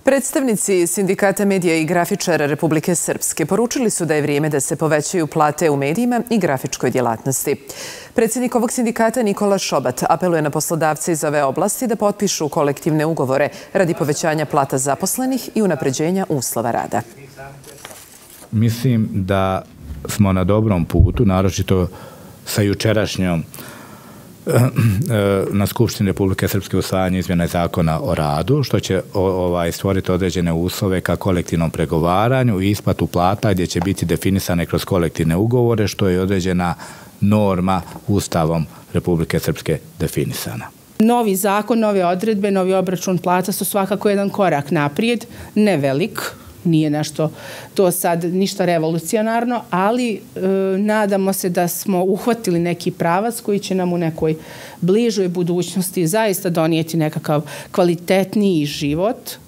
Predstavnici Sindikata medija i grafičara Republike Srpske poručili su da je vrijeme da se povećaju plate u medijima i grafičkoj djelatnosti. Predsjednik ovog sindikata Nikola Šobat apeluje na poslodavce iz ove oblasti da potpišu kolektivne ugovore radi povećanja plata zaposlenih i unapređenja uslova rada. Mislim da smo na dobrom putu, naročito sa jučerašnjom na Skupštini Republike Srpske usvajanje izmjene zakona o radu, što će stvoriti određene uslove ka kolektivnom pregovaranju i isplatu plata gdje će biti definisane kroz kolektivne ugovore, što je određena norma Ustavom Republike Srpske definisana. Novi zakon, nove odredbe, novi obračun plata su svakako jedan korak naprijed, ne velik, nije nešto to sad ništa revolucionarno, ali nadamo se da smo uhvatili neki pravac koji će nam u nekoj bližoj budućnosti zaista donijeti nekakav kvalitetniji život,